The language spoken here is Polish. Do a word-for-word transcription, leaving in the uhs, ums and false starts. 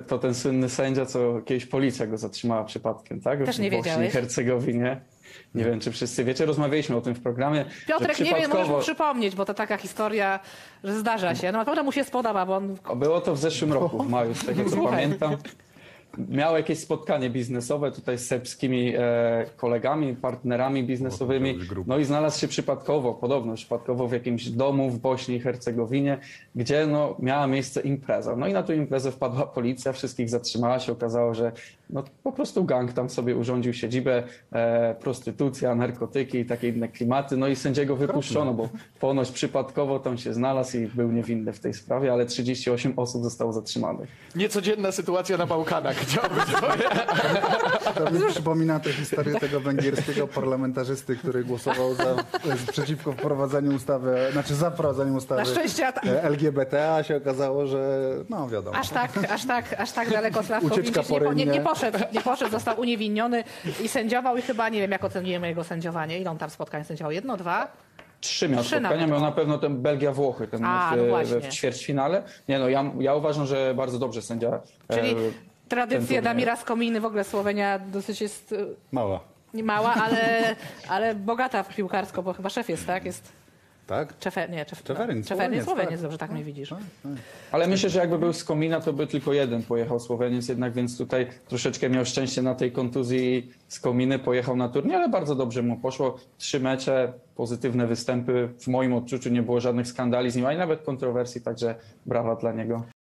to ten słynny sędzia, co kiedyś policja go zatrzymała przypadkiem, tak? Też nie w Bośni i wiedziałeś? Hercegowinie. Nie wiem, czy wszyscy wiecie, rozmawialiśmy o tym w programie. Piotrek, że nie wiem, możesz przypadkowo... mu przypomnieć, bo to taka historia, że zdarza się. No na pewno mu się spodoba, bo on... Było to w zeszłym roku, w maju, z tego co Słuchaj. pamiętam. Miał jakieś spotkanie biznesowe tutaj z serbskimi e, kolegami, partnerami biznesowymi, no i znalazł się przypadkowo, podobno przypadkowo w jakimś domu w Bośni i Hercegowinie, gdzie no, miała miejsce impreza. No i na tę imprezę wpadła policja, wszystkich zatrzymała, się okazało, że no, po prostu gang tam sobie urządził siedzibę, e, prostytucja, narkotyki i takie inne klimaty, no i sędziego wypuszczono, bo ponoć przypadkowo tam się znalazł i był niewinny w tej sprawie, ale trzydzieści osiem osób zostało zatrzymanych. Niecodzienna sytuacja na Bałkanach. Chciałbym To mi przypomina tę historię tego węgierskiego parlamentarzysty, który głosował za, przeciwko wprowadzaniu ustawy, znaczy za wprowadzaniem ustawy Na szczęście L G B T, a się okazało, że no wiadomo. Aż tak, aż tak, aż tak daleko Sławko Ucieczka Winkiś nie, po- nie, porynnie. nie poszedł, nie poszedł, został uniewinniony i sędziował i chyba nie wiem, jak oceniujemy jego sędziowanie. Ile on tam spotkań sędziował? Jedno, dwa? Trzy miał Trzy spotkania, nawet. miał na pewno ten Belgia-Włochy, ten A, w, no w, właśnie. w ćwierćfinale. Nie no, ja, ja uważam, że bardzo dobrze sędzia. Czyli e, tradycja turniej. Damira Skominy, w ogóle Słowenia dosyć jest y, Mała. nie mała, ale, ale bogata w piłkarsko, bo chyba szef jest, tak? Jest Tak? Czefe, nie, Czef, Czeferin, no, Czeferin, Słoweniec, Słoweniec, tak. dobrze, tak mnie widzisz. Ale myślę, że jakby był z Komina, to by tylko jeden pojechał Słoweniec jednak, więc tutaj troszeczkę miał szczęście na tej kontuzji z Kominy, pojechał na turniej, ale bardzo dobrze mu poszło. Trzy mecze, pozytywne występy, w moim odczuciu nie było żadnych skandali z nim, ani nawet kontrowersji, także brawa dla niego.